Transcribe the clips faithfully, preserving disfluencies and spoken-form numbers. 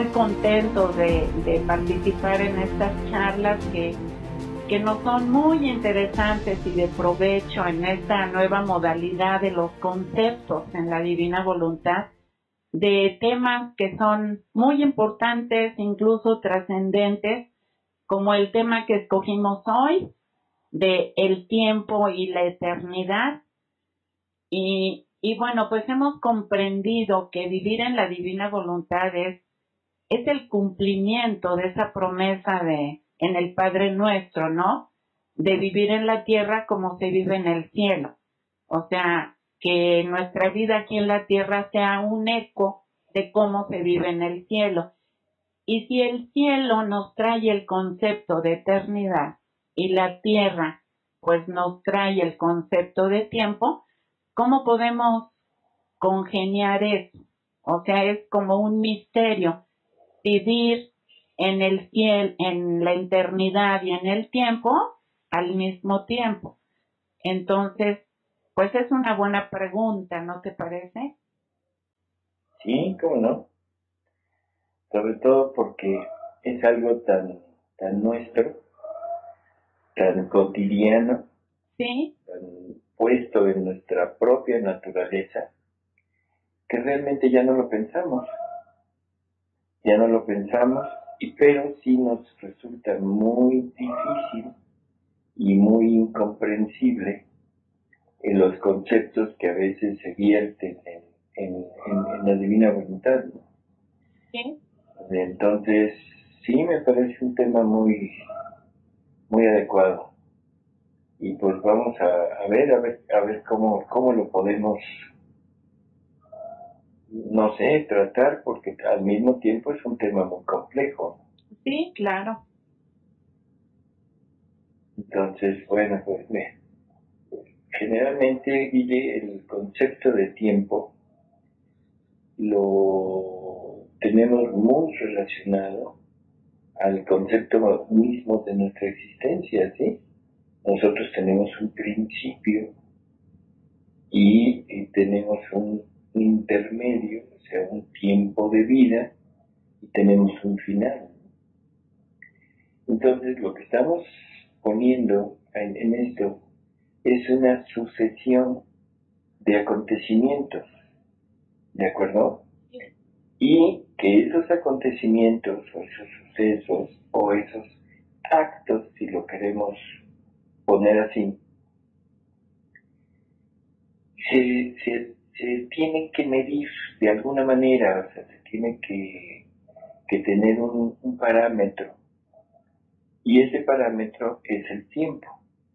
muy contentos de, de participar en estas charlas que, que nos son muy interesantes y de provecho en esta nueva modalidad de los conceptos en la divina voluntad, de temas que son muy importantes, incluso trascendentes, como el tema que escogimos hoy, de el tiempo y la eternidad. Y, y bueno, pues hemos comprendido que vivir en la divina voluntad es, es el cumplimiento de esa promesa de en el Padre Nuestro, ¿no? De vivir en la tierra como se vive en el cielo. O sea, que nuestra vida aquí en la tierra sea un eco de cómo se vive en el cielo. Y si el cielo nos trae el concepto de eternidad y la tierra pues nos trae el concepto de tiempo, ¿cómo podemos congeniar eso? O sea, es como un misterio vivir en el cielo, en la eternidad y en el tiempo al mismo tiempo. Entonces, pues es una buena pregunta, ¿no te parece? Sí, cómo no. Sobre todo porque es algo tan, tan nuestro, tan cotidiano, Sí, tan puesto en nuestra propia naturaleza, que realmente ya no lo pensamos. Ya no lo pensamos, y pero sí nos resulta muy difícil y muy incomprensible en los conceptos que a veces se vierten en, en, en, en la divina voluntad, ¿no? sí. Entonces, sí me parece un tema muy, muy adecuado. Y pues vamos a, a ver, a ver, a ver cómo, cómo lo podemos, no sé, tratar, porque al mismo tiempo es un tema muy complejo. Sí, claro. Entonces, bueno, pues me, generalmente, Guille, el concepto de tiempo lo tenemos muy relacionado al concepto mismo de nuestra existencia, ¿sí? Nosotros tenemos un principio y, y tenemos un intermedio, o sea, un tiempo de vida, y tenemos un final. Entonces, lo que estamos poniendo en, en esto es una sucesión de acontecimientos, ¿de acuerdo? Y que esos acontecimientos o esos sucesos o esos actos, si lo queremos poner así, se, se, se tienen que medir de alguna manera, o sea, se tiene que, que tener un, un parámetro, y ese parámetro es el tiempo.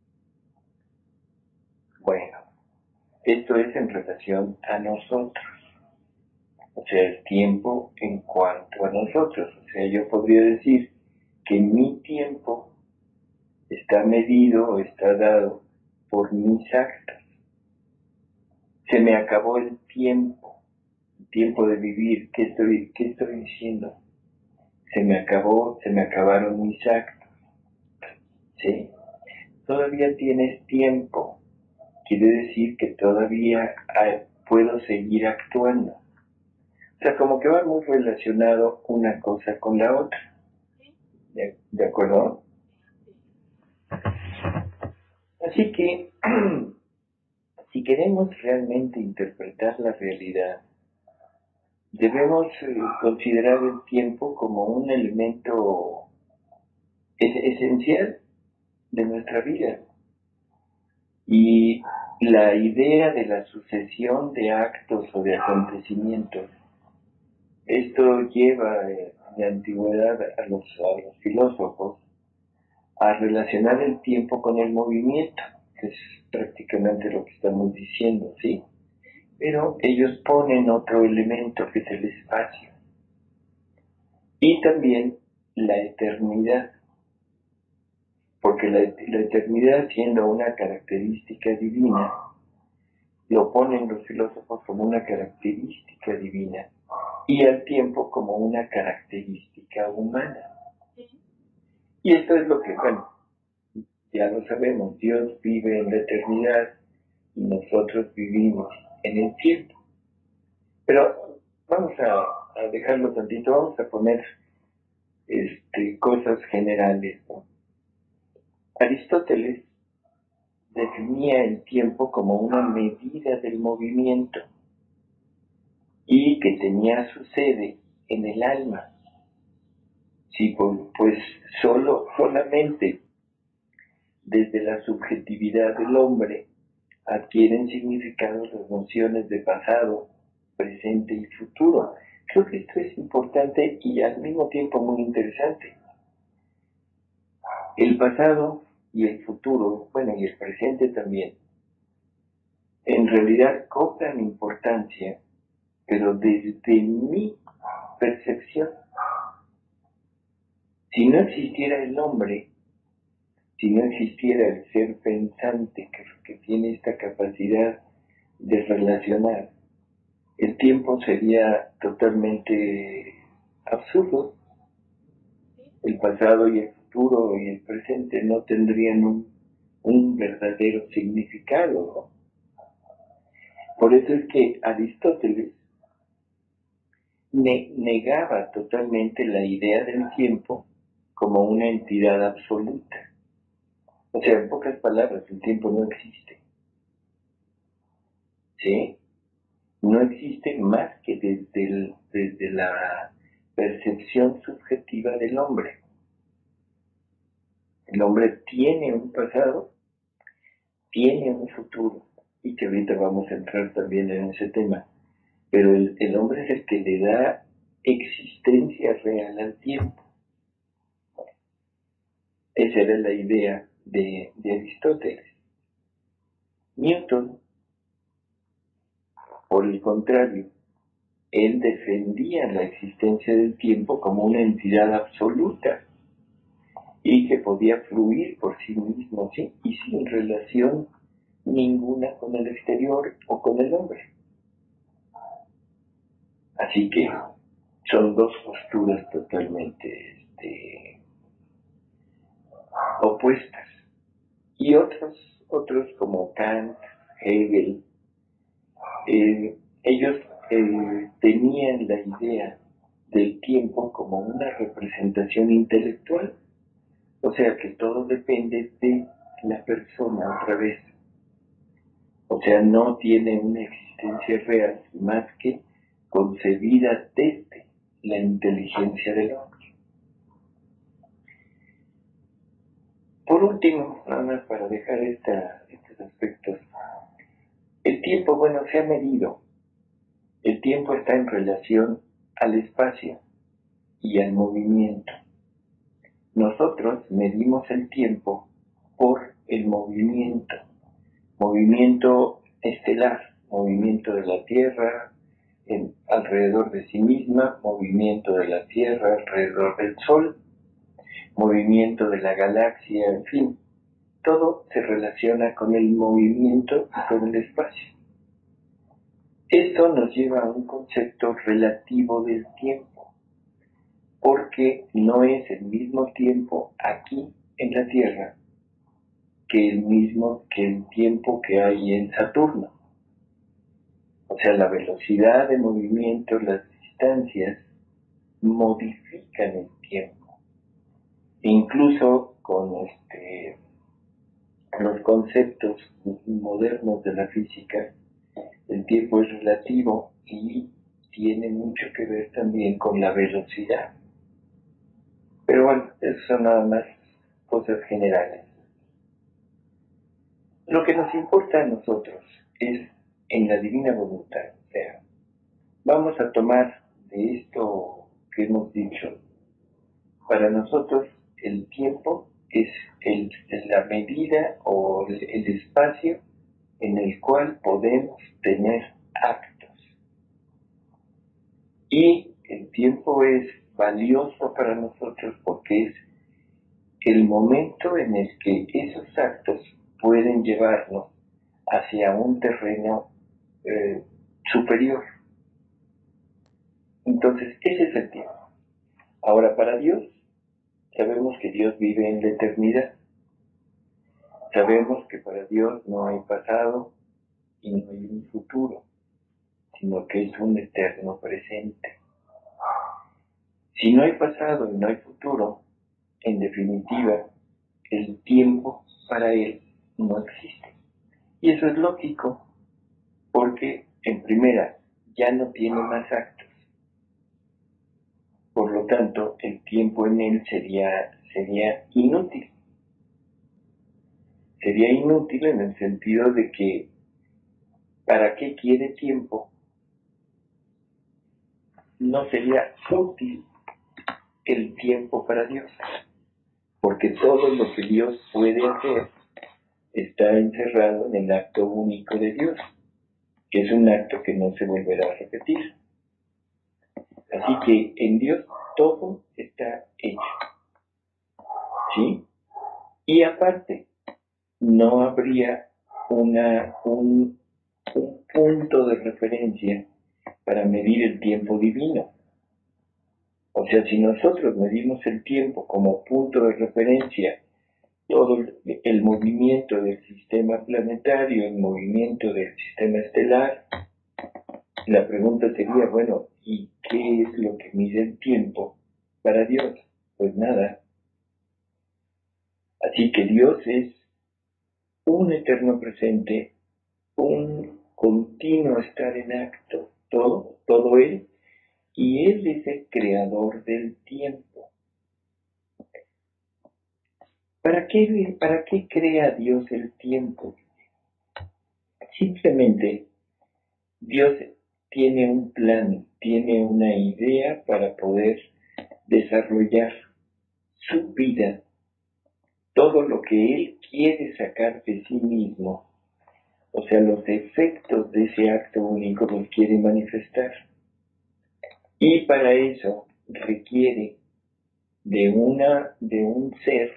Bueno, esto es en relación a nosotros, o sea, el tiempo en cuanto a nosotros. O sea, yo podría decir que mi tiempo está medido o está dado por mis actos. Se me acabó el tiempo, el tiempo de vivir. ¿Qué estoy, qué estoy diciendo? Se me acabó, se me acabaron mis actos, ¿sí? Todavía tienes tiempo, quiere decir que todavía hay, puedo seguir actuando. O sea, como que va muy relacionado una cosa con la otra. ¿De, de acuerdo? Así que, si queremos realmente interpretar la realidad, debemos eh, considerar el tiempo como un elemento es, esencial de nuestra vida. Y la idea de la sucesión de actos o de acontecimientos, esto lleva eh, en la antigüedad a los, a los filósofos a relacionar el tiempo con el movimiento, que es prácticamente lo que estamos diciendo, ¿sí? Pero ellos ponen otro elemento que es el espacio y también la eternidad, porque la, la eternidad, siendo una característica divina, lo ponen los filósofos como una característica divina y al tiempo como una característica humana. Y esto es lo que, bueno, ya lo sabemos, Dios vive en la eternidad y nosotros vivimos en el tiempo. Pero vamos a, a dejarlo tantito, vamos a poner este, cosas generales, ¿no? Aristóteles definía el tiempo como una medida del movimiento y que tenía su sede en el alma. Sí, pues solo, solamente desde la subjetividad del hombre adquieren significado las nociones de pasado, presente y futuro. Creo que esto es importante y al mismo tiempo muy interesante. El pasado y el futuro, bueno, y el presente también, en realidad cobran importancia, pero desde mi percepción. Si no existiera el hombre, si no existiera el ser pensante que, que tiene esta capacidad de relacionar, el tiempo sería totalmente absurdo. El pasado y el futuro y el presente no tendrían un, un verdadero significado, ¿no? Por eso es que Aristóteles ne negaba totalmente la idea del tiempo como una entidad absoluta. O sea, en pocas palabras, el tiempo no existe. ¿Sí? No existe más que desde, el, desde la percepción subjetiva del hombre. El hombre tiene un pasado, tiene un futuro, y que ahorita vamos a entrar también en ese tema, pero el, el hombre es el que le da existencia real al tiempo. Esa era la idea de, de Aristóteles. Newton, por el contrario, él defendía la existencia del tiempo como una entidad absoluta y que podía fluir por sí mismo, ¿sí? Y sin relación ninguna con el exterior o con el hombre. Así que son dos posturas totalmente este, opuestas. Y otros, otros como Kant, Hegel, eh, ellos eh, tenían la idea del tiempo como una representación intelectual. O sea que todo depende de la persona otra vez. O sea, no tiene una existencia real más que concebida desde la inteligencia del hombre. Por último, nada más para dejar esta, estos aspectos, el tiempo, bueno, se ha medido. El tiempo está en relación al espacio y al movimiento. Nosotros medimos el tiempo por el movimiento, movimiento estelar, movimiento de la Tierra en, alrededor de sí misma, movimiento de la Tierra alrededor del Sol, movimiento de la galaxia, en fin, todo se relaciona con el movimiento y con el espacio. Esto nos lleva a un concepto relativo del tiempo, porque no es el mismo tiempo aquí en la Tierra que el mismo que el tiempo que hay en Saturno. O sea, la velocidad de movimiento, las distancias modifican el tiempo. E incluso con este, los conceptos modernos de la física, el tiempo es relativo y tiene mucho que ver también con la velocidad. Pero bueno, eso son nada más cosas generales. Lo que nos importa a nosotros es en la divina voluntad. O sea, vamos a tomar de esto que hemos dicho. Para nosotros el tiempo es, el, es la medida o el, el espacio en el cual podemos tener actos. Y el tiempo es valioso para nosotros porque es el momento en el que esos actos pueden llevarnos hacia un terreno eh, superior. Entonces, ese es el tiempo. Ahora, para Dios, sabemos que Dios vive en la eternidad. Sabemos que para Dios no hay pasado y no hay un futuro, sino que es un eterno presente. Si no hay pasado y no hay futuro, en definitiva, el tiempo para él no existe. Y eso es lógico, porque en primera ya no tiene más actos. Por lo tanto, el tiempo en él sería, sería inútil. Sería inútil en el sentido de que, ¿para qué quiere tiempo? No sería útil el tiempo para Dios, porque todo lo que Dios puede hacer está encerrado en el acto único de Dios, que es un acto que no se volverá a repetir. Así que en Dios todo está hecho, ¿sí? Y aparte, no habría una, un, un punto de referencia para medir el tiempo divino. O sea, si nosotros medimos el tiempo como punto de referencia, todo el movimiento del sistema planetario, el movimiento del sistema estelar, la pregunta sería, bueno, ¿y qué es lo que mide el tiempo para Dios? Pues nada. Así que Dios es un eterno presente, un continuo estar en acto, todo, todo Él, y Él es el creador del tiempo. ¿Para qué, para qué crea Dios el tiempo? Simplemente Dios tiene un plan, tiene una idea para poder desarrollar su vida, todo lo que Él quiere sacar de sí mismo, o sea, los efectos de ese acto único los quiere manifestar. Y para eso requiere de, una, de un ser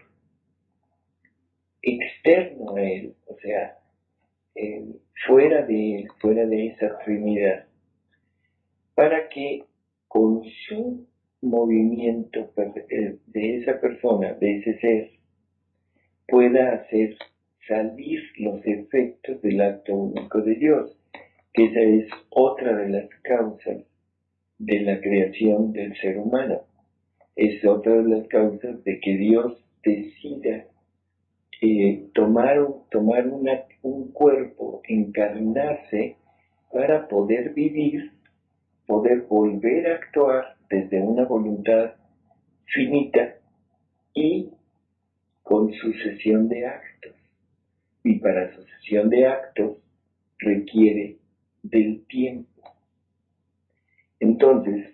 externo a Él, o sea, eh, fuera de Él, fuera de esa Trinidad, para que con su movimiento de esa persona, de ese ser, pueda hacer salir los efectos del acto único de Dios, que esa es otra de las causas de la creación del ser humano. Es otra de las causas de que Dios decida eh, tomar, tomar una, un cuerpo, encarnarse para poder vivir, poder volver a actuar desde una voluntad finita y con sucesión de actos. Y para sucesión de actos requiere del tiempo. Entonces,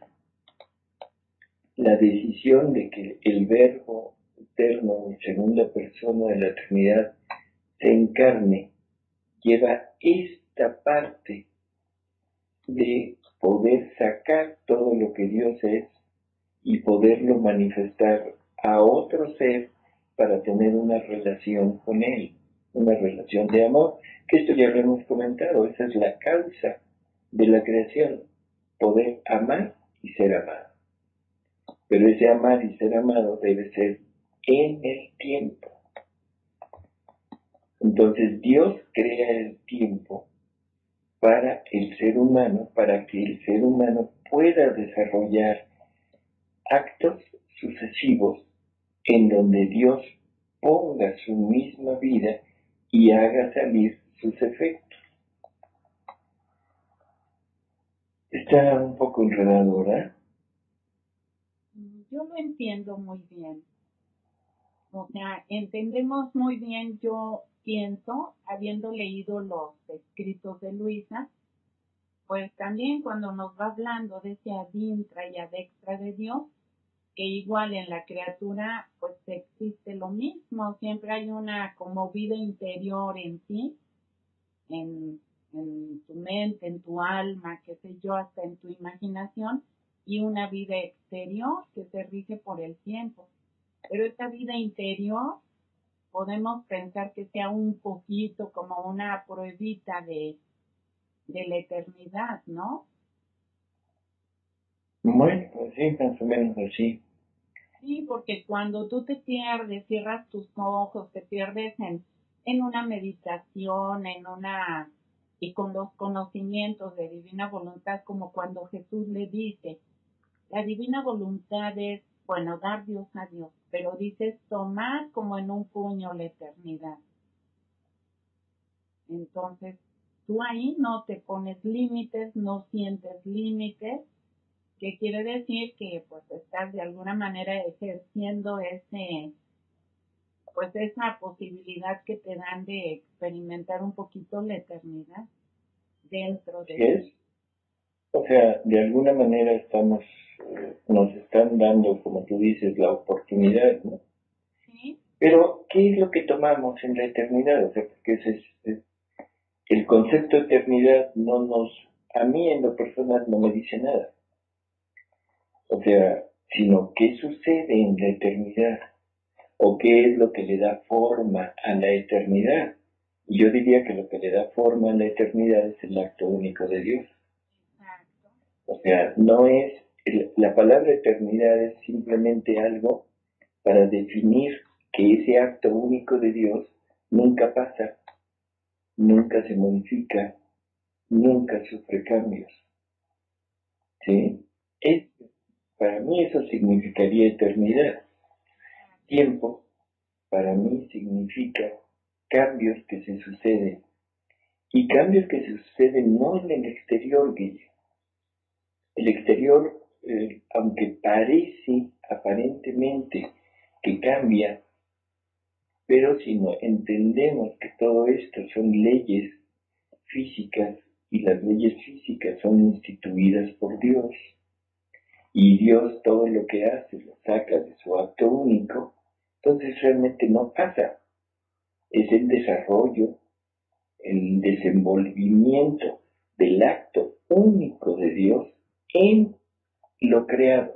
la decisión de que el Verbo eterno en segunda persona de la Trinidad se encarne lleva esta parte de poder sacar todo lo que Dios es y poderlo manifestar a otro ser para tener una relación con Él, una relación de amor, que esto ya lo hemos comentado, esa es la causa de la creación, poder amar y ser amado. Pero ese amar y ser amado debe ser en el tiempo. Entonces Dios crea el tiempo para el ser humano, para que el ser humano pueda desarrollar actos sucesivos en donde Dios ponga su misma vida y haga salir sus efectos. Está un poco enredado, ¿verdad? Yo lo entiendo muy bien. O sea, entendemos muy bien, yo pienso, habiendo leído los escritos de Luisa, pues también cuando nos va hablando de ese adintra y adextra de Dios, que igual en la criatura pues existe lo mismo, siempre hay una como vida interior en ti, en, en tu mente, en tu alma, qué sé yo, hasta en tu imaginación, y una vida exterior que se rige por el tiempo. Pero esta vida interior podemos pensar que sea un poquito como una pruebita de, de la eternidad, ¿no? Bueno, pues sí, más o menos así. Sí, porque cuando tú te pierdes, cierras tus ojos, te pierdes en, en una meditación, en una, y con los conocimientos de divina voluntad, como cuando Jesús le dice, La divina voluntad es, bueno, dar Dios a Dios, pero dices tomar como en un puño la eternidad. Entonces, tú ahí no te pones límites, no sientes límites, que quiere decir que pues estás de alguna manera ejerciendo ese, pues esa posibilidad que te dan de experimentar un poquito la eternidad dentro de ti. O sea, de alguna manera estamos, eh, nos están dando, como tú dices, la oportunidad, ¿no? Sí. Pero, ¿qué es lo que tomamos en la eternidad? O sea, porque ese es, es, el concepto de eternidad no nos, a mí en lo personal no me dice nada. O sea, sino qué sucede en la eternidad, o qué es lo que le da forma a la eternidad. Y yo diría que lo que le da forma a la eternidad es el acto único de Dios. Exacto. O sea, no es, el, la palabra eternidad es simplemente algo para definir que ese acto único de Dios nunca pasa, nunca se modifica, nunca sufre cambios. ¿Sí? Es, para mí eso significaría eternidad. Tiempo, para mí significa cambios que se suceden. Y cambios que se suceden no en el exterior, Guille. El exterior, eh, aunque parece aparentemente que cambia, pero si no entendemos que todo esto son leyes físicas y las leyes físicas son instituidas por Dios, y Dios todo lo que hace lo saca de su acto único, entonces realmente no pasa. Es el desarrollo, el desenvolvimiento del acto único de Dios en lo creado.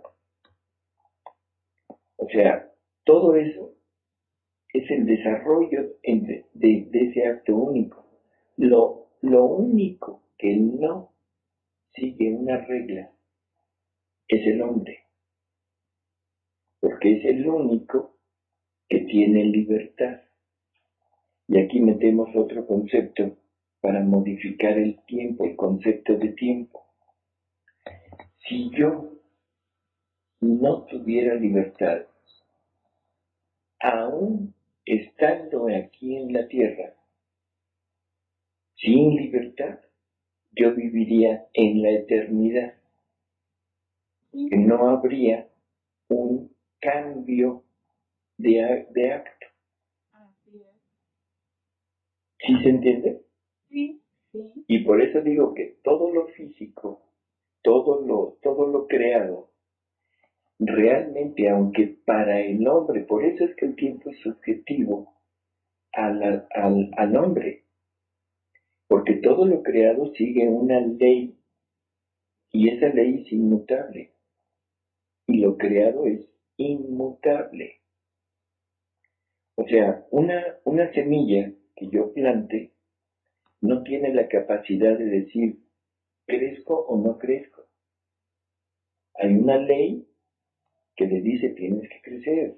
O sea, todo eso es el desarrollo de, de, de ese acto único. Lo, lo único que no sigue una regla es el hombre, porque es el único que tiene libertad. Y aquí metemos otro concepto para modificar el tiempo, el concepto de tiempo. Si yo no tuviera libertad, aún estando aquí en la tierra, sin libertad, yo viviría en la eternidad, que no habría un cambio de, de acto. Así es. ¿Sí se entiende? Sí, sí. Y por eso digo que todo lo físico, todo lo, todo lo creado, realmente, aunque para el hombre, por eso es que el tiempo es subjetivo al, al, al hombre, porque todo lo creado sigue una ley, y esa ley es inmutable, y lo creado es inmutable. O sea, una, una semilla que yo plante no tiene la capacidad de decir, ¿crezco o no crezco? Hay una ley que le dice, tienes que crecer.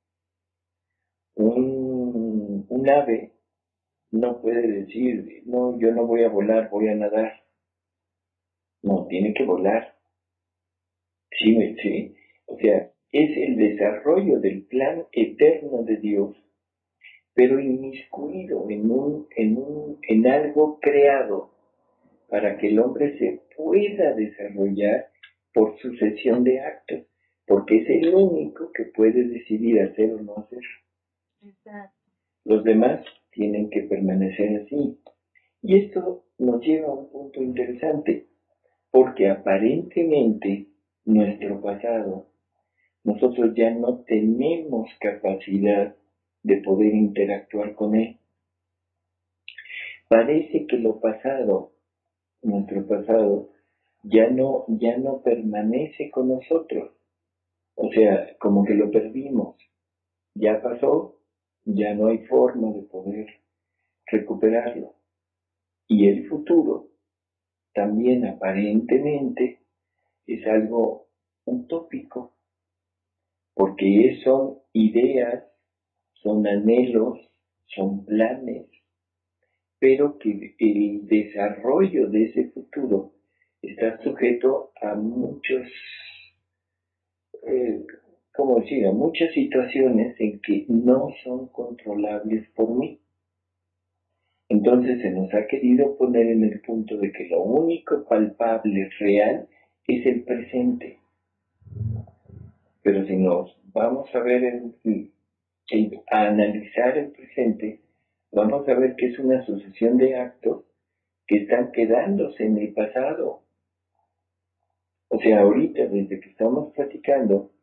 Un, un ave no puede decir, no, yo no voy a volar, voy a nadar. No, tiene que volar. Sí, sí. O sea, es el desarrollo del plan eterno de Dios, pero inmiscuido en, un, en, un, en algo creado para que el hombre se pueda desarrollar por sucesión de actos, porque es el único que puede decidir hacer o no hacer. Exacto. Los demás tienen que permanecer así. Y esto nos lleva a un punto interesante, porque aparentemente nuestro pasado, nosotros ya no tenemos capacidad de poder interactuar con él. Parece que lo pasado, nuestro pasado, ya no, ya no permanece con nosotros. O sea, como que lo perdimos. Ya pasó, ya no hay forma de poder recuperarlo. Y el futuro también aparentemente es algo utópico, porque son ideas, son anhelos, son planes, pero que el desarrollo de ese futuro está sujeto a muchos, eh, como decía, muchas situaciones en que no son controlables por mí. Entonces se nos ha querido poner en el punto de que lo único palpable, real, es el presente. Pero si nos vamos a ver, en, en, a analizar el presente, vamos a ver que es una sucesión de actos que están quedándose en el pasado. O sea, ahorita, desde que estamos platicando,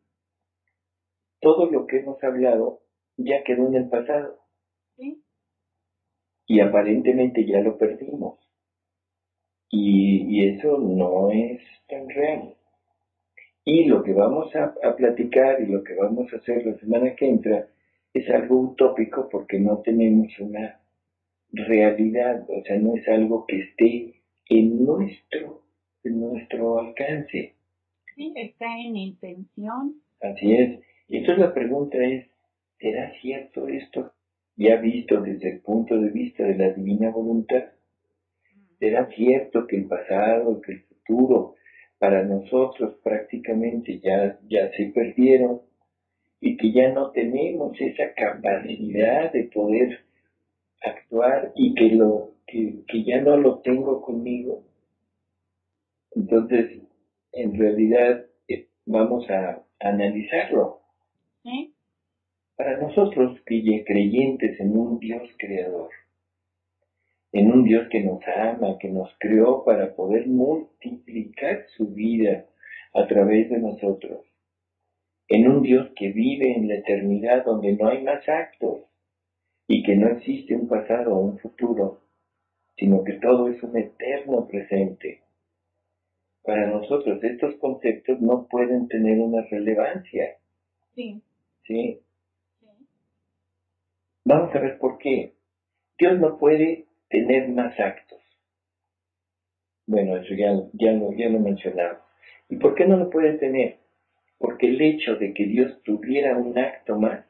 todo lo que hemos hablado ya quedó en el pasado. ¿Sí? Y aparentemente ya lo perdimos. Y, y eso no es tan real. Y lo que vamos a, a platicar y lo que vamos a hacer la semana que entra es algo utópico porque no tenemos una realidad, o sea, no es algo que esté en nuestro, en nuestro alcance. Sí, está en intención. Así es. Y entonces la pregunta es, ¿será cierto esto? Ya visto desde el punto de vista de la divina voluntad, ¿será cierto que el pasado, que el futuro para nosotros prácticamente ya, ya se perdieron y que ya no tenemos esa capacidad de poder actuar y que, lo, que, que ya no lo tengo conmigo? Entonces, en realidad, eh, vamos a analizarlo. ¿Sí? Para nosotros, creyentes en un Dios creador, en un Dios que nos ama, que nos creó para poder multiplicar su vida a través de nosotros, en un Dios que vive en la eternidad donde no hay más actos y que no existe un pasado o un futuro, sino que todo es un eterno presente. Para nosotros estos conceptos no pueden tener una relevancia. Sí. ¿Sí? Sí. Vamos a ver por qué. Dios no puede tener más actos. Bueno, eso ya, ya, lo, ya lo mencionaba. ¿Y por qué no lo puede tener? Porque el hecho de que Dios tuviera un acto más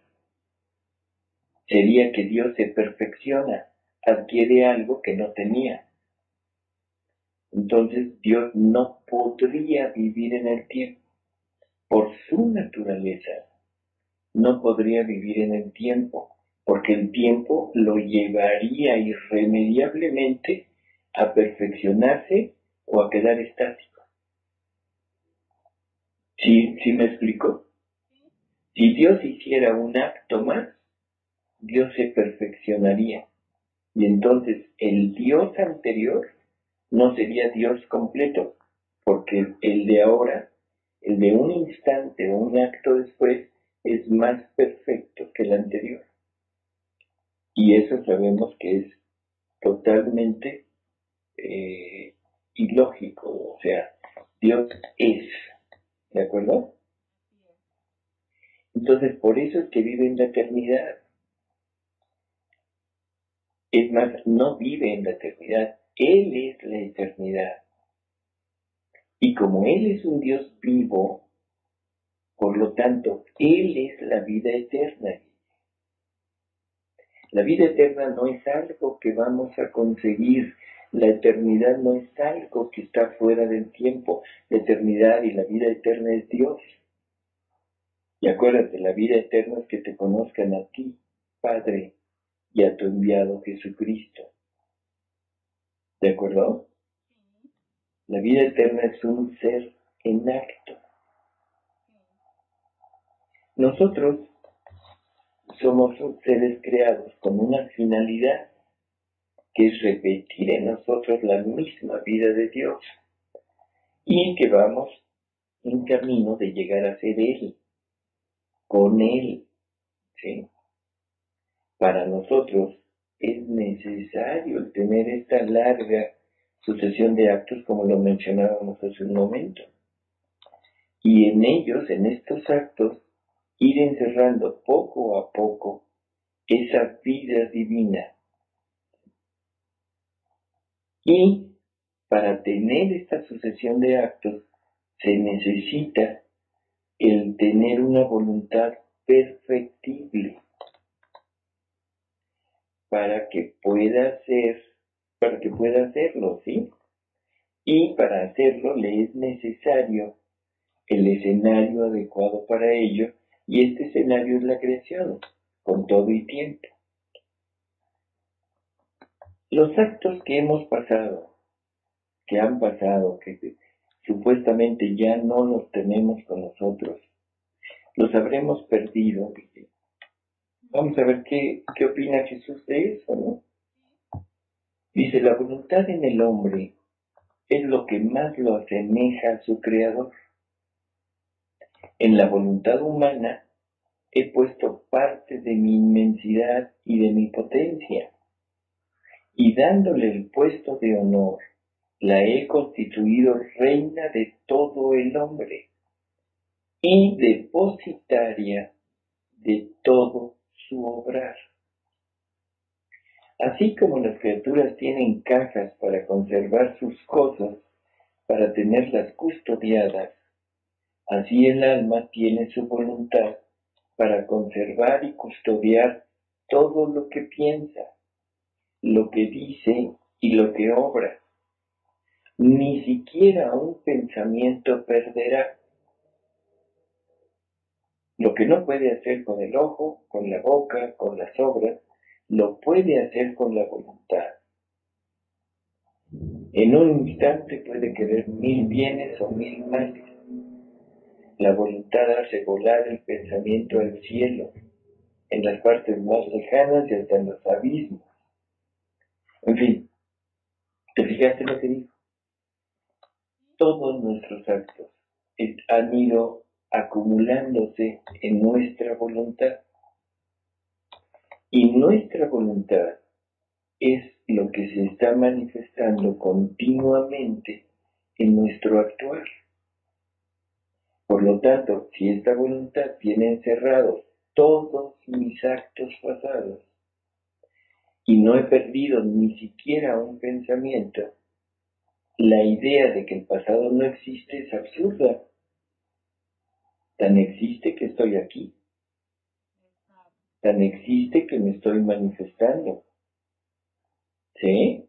sería que Dios se perfecciona, adquiere algo que no tenía. Entonces Dios no podría vivir en el tiempo. Por su naturaleza, no podría vivir en el tiempo, porque el tiempo lo llevaría irremediablemente a perfeccionarse o a quedar estático. ¿Sí, sí me explico? Si Dios hiciera un acto más, Dios se perfeccionaría. Y entonces el Dios anterior no sería Dios completo, porque el de ahora, el de un instante o un acto después, es más perfecto que el anterior. Y eso sabemos que es totalmente eh, ilógico, o sea, Dios es, ¿de acuerdo? Entonces, por eso es que vive en la eternidad. Es más, no vive en la eternidad, Él es la eternidad. Y como Él es un Dios vivo, por lo tanto, Él es la vida eterna. La vida eterna no es algo que vamos a conseguir. La eternidad no es algo que está fuera del tiempo. La eternidad y la vida eterna es Dios. Y acuérdate, la vida eterna es que te conozcan a ti, Padre, y a tu enviado Jesucristo. ¿De acuerdo? La vida eterna es un ser en acto. Nosotros somos seres creados con una finalidad, que es repetir en nosotros la misma vida de Dios, y que vamos en camino de llegar a ser Él, con Él, ¿sí? Para nosotros es necesario el tener esta larga sucesión de actos, como lo mencionábamos hace un momento, y en ellos, en estos actos, ir encerrando poco a poco esa vida divina. Y para tener esta sucesión de actos se necesita el tener una voluntad perfectible para que pueda hacer, para que pueda hacerlo, ¿sí? Y para hacerlo le es necesario el escenario adecuado para ello, y este escenario es la creación, con todo y tiempo. Los actos que hemos pasado, que han pasado, que supuestamente ya no los tenemos con nosotros, los habremos perdido. Vamos a ver qué, qué opina Jesús de eso, ¿no? Dice, la voluntad en el hombre es lo que más lo asemeja a su creador. En la voluntad humana he puesto parte de mi inmensidad y de mi potencia, y dándole el puesto de honor, la he constituido reina de todo el hombre y depositaria de todo su obrar. Así como las criaturas tienen cajas para conservar sus cosas, para tenerlas custodiadas, así el alma tiene su voluntad para conservar y custodiar todo lo que piensa, lo que dice y lo que obra. Ni siquiera un pensamiento perderá. Lo que no puede hacer con el ojo, con la boca, con las obras, lo puede hacer con la voluntad. En un instante puede querer mil bienes o mil males. La voluntad hace volar el pensamiento al cielo, en las partes más lejanas y hasta en los abismos. En fin, ¿te fijaste lo que dijo? Todos nuestros actos han ido acumulándose en nuestra voluntad. Y nuestra voluntad es lo que se está manifestando continuamente en nuestro actuar. Por lo tanto, si esta voluntad tiene encerrados todos mis actos pasados y no he perdido ni siquiera un pensamiento, la idea de que el pasado no existe es absurda. Tan existe que estoy aquí. Tan existe que me estoy manifestando. ¿Sí?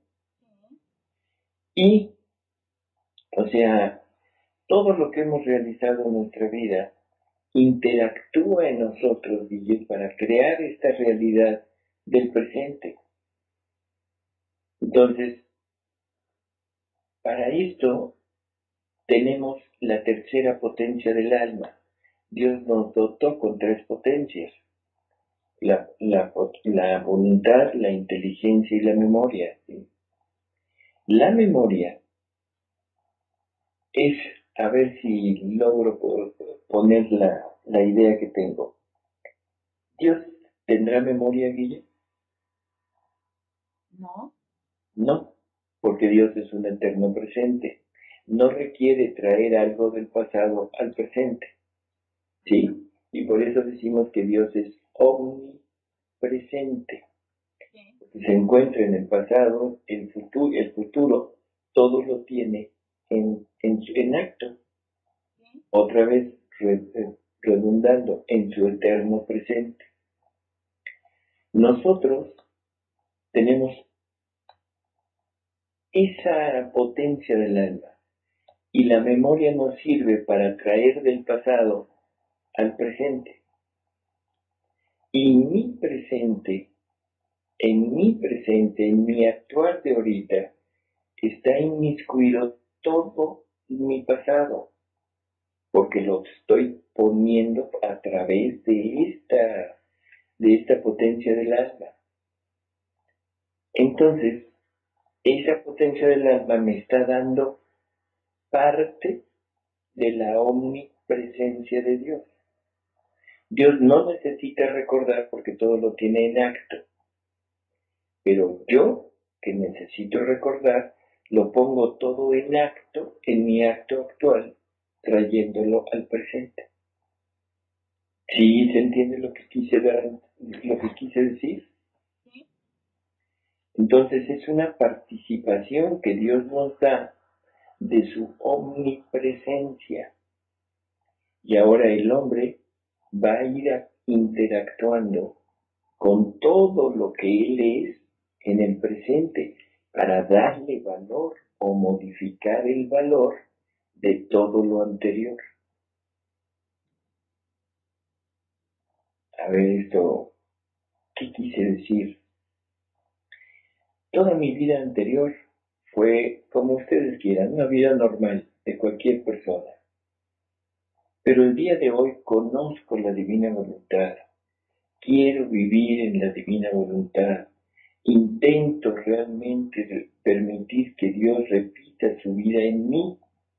Y, o sea, todo lo que hemos realizado en nuestra vida interactúa en nosotros, Guille, para crear esta realidad del presente. Entonces, para esto tenemos la tercera potencia del alma. Dios nos dotó con tres potencias: la, la, la voluntad, la inteligencia y la memoria. ¿Sí? La memoria es, a ver si logro poner la, la idea que tengo. ¿Dios tendrá memoria, Guille? No. No, porque Dios es un eterno presente. No requiere traer algo del pasado al presente. ¿Sí? Y por eso decimos que Dios es omnipresente. Porque se encuentra en el pasado, el futuro, el futuro todo lo tiene en, en, en acto. Otra vez redundando en su eterno presente. Nosotros tenemos esa potencia del alma, y la memoria nos sirve para traer del pasado al presente. Y mi presente, en mi presente, en mi actuar de ahorita, está inmiscuido todo mi pasado, porque lo estoy poniendo a través de esta, de esta potencia del alma. Entonces, esa potencia del alma me está dando parte de la omnipresencia de Dios. Dios no necesita recordar porque todo lo tiene en acto. Pero yo, que necesito recordar, lo pongo todo en acto, en mi acto actual, trayéndolo al presente. ¿Sí se entiende lo que quise dar, lo que quise decir? Sí. Entonces es una participación que Dios nos da de su omnipresencia. Y ahora el hombre va a ir interactuando con todo lo que él es en el presente para darle valor o modificar el valor de todo lo anterior. A ver, esto, ¿qué quise decir? Toda mi vida anterior fue, como ustedes quieran, una vida normal de cualquier persona. Pero el día de hoy conozco la divina voluntad. Quiero vivir en la divina voluntad. Intento realmente permitir que Dios repita su vida en mí.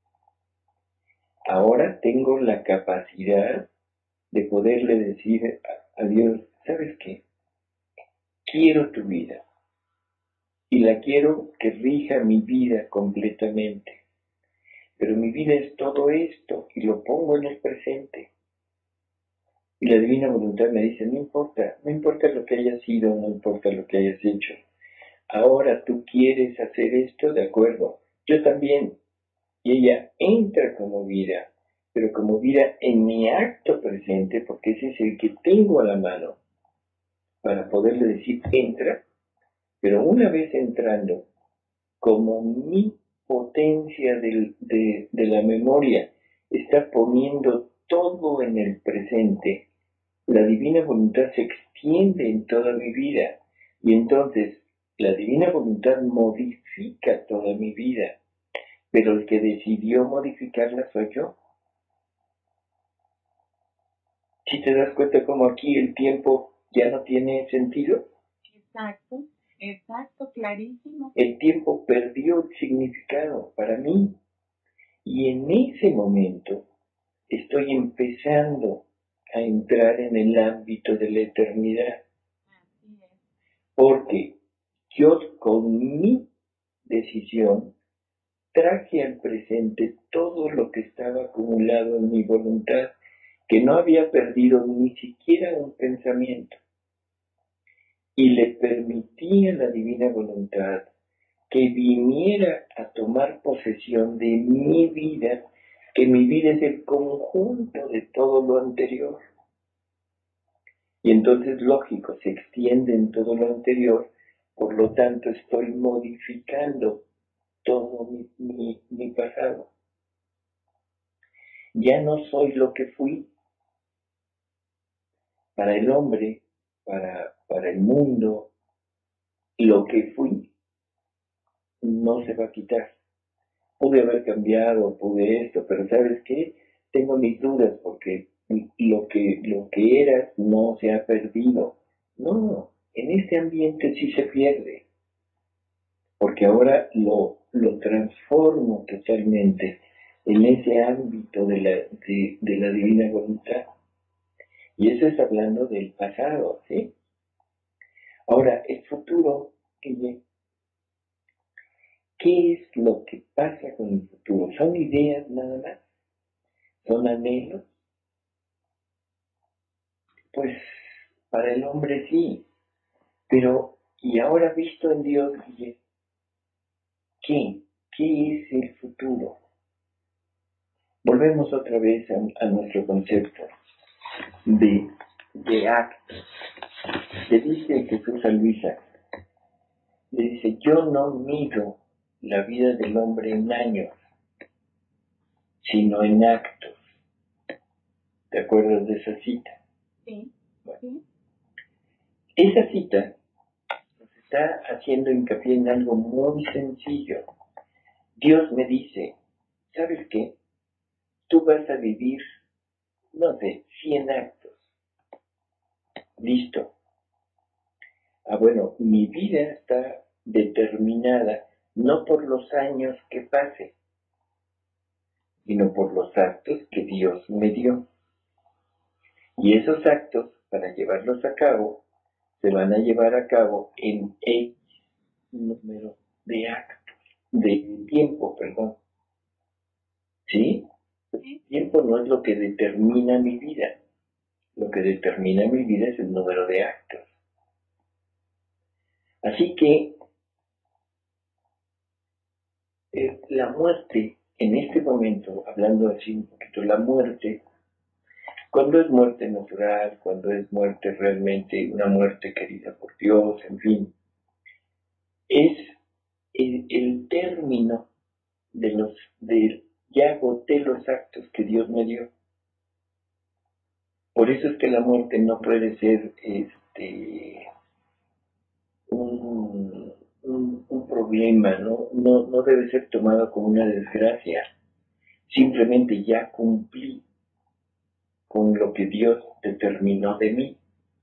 Ahora tengo la capacidad de poderle decir a Dios, ¿sabes qué? Quiero tu vida. Y la quiero que rija mi vida completamente. Pero mi vida es todo esto y lo pongo en el presente. Y la divina voluntad me dice, no importa, no importa lo que hayas sido, no importa lo que hayas hecho. Ahora tú quieres hacer esto, de acuerdo. Yo también. Y ella entra como vida, pero como vida en mi acto presente, porque ese es el que tengo a la mano, para poderle decir, entra, pero una vez entrando, como mi potencia del, de, de la memoria está poniendo todo en el presente, la divina voluntad se extiende en toda mi vida, y entonces la divina voluntad modifica toda mi vida, pero el que decidió modificarla soy yo. ¿Sí te das cuenta cómo aquí el tiempo ya no tiene sentido? Exacto, exacto, clarísimo. El tiempo perdió el significado para mí. Y en ese momento estoy empezando a entrar en el ámbito de la eternidad. Así es. Porque yo con mi decisión traje al presente todo lo que estaba acumulado en mi voluntad, que no había perdido ni siquiera un pensamiento. Y le permití a la divina voluntad que viniera a tomar posesión de mi vida, que mi vida es el conjunto de todo lo anterior. Y entonces, lógico, se extiende en todo lo anterior, por lo tanto estoy modificando todo mi, mi, mi pasado. Ya no soy lo que fui. Para el hombre, para, para el mundo, lo que fui no se va a quitar. Pude haber cambiado, pude esto, pero ¿sabes qué? Tengo mis dudas porque lo que, lo que eras no se ha perdido. No, en este ambiente sí se pierde. Porque ahora lo, lo transformo totalmente en ese ámbito de la, de, de la divina voluntad. Y eso es hablando del pasado, ¿sí? Ahora, el futuro, ¿qué, ¿qué es lo que pasa con el futuro? ¿Son ideas nada más? ¿Son anhelos? Pues para el hombre sí, pero ¿y ahora visto en Dios, Guille? ¿Qué? ¿Qué es el futuro? Volvemos otra vez a, a nuestro concepto de, de acto. Le dice Jesús a Luisa, le dice, yo no mido la vida del hombre en años, sino en actos. ¿Te acuerdas de esa cita? Sí, bueno, sí. Esa cita nos está haciendo hincapié en algo muy sencillo. Dios me dice, ¿sabes qué? Tú vas a vivir, no sé, cien actos. Listo. Ah, bueno, mi vida está determinada no por los años que pase, sino por los actos que Dios me dio. Y esos actos, para llevarlos a cabo, se van a llevar a cabo en X número de actos, de tiempo, perdón. ¿Sí? El tiempo no es lo que determina mi vida. Lo que determina mi vida es el número de actos. Así que eh, la muerte, en este momento, hablando así un poquito, la muerte, cuando es muerte natural, cuando es muerte realmente, una muerte querida por Dios, en fin, es el, el término de los, de, ya agoté los actos que Dios me dio. Por eso es que la muerte no puede ser este un, un, un problema, ¿no? No, no debe ser tomado como una desgracia. Simplemente ya cumplí con lo que Dios determinó de mí.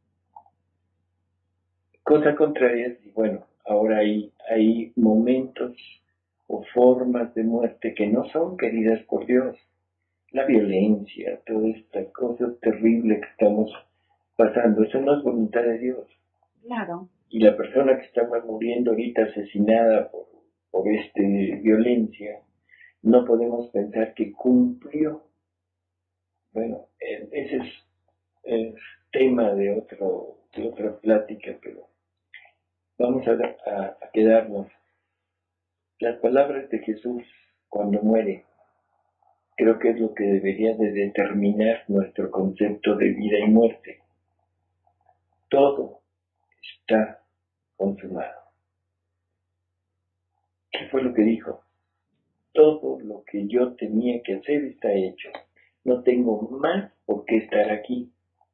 Cosa contraria es, bueno, ahora hay, hay momentos o formas de muerte que no son queridas por Dios. La violencia, toda esta cosa terrible que estamos pasando, eso no es voluntad de Dios. Claro. Y la persona que está muriendo ahorita asesinada por, por esta violencia, no podemos pensar que cumplió. Bueno, ese es, es tema de, otro, de otra plática, pero vamos a, a, a quedarnos. Las palabras de Jesús cuando muere, creo que es lo que debería de determinar nuestro concepto de vida y muerte. Todo está consumado. ¿Qué fue lo que dijo? Todo lo que yo tenía que hacer está hecho. No tengo más por qué estar aquí.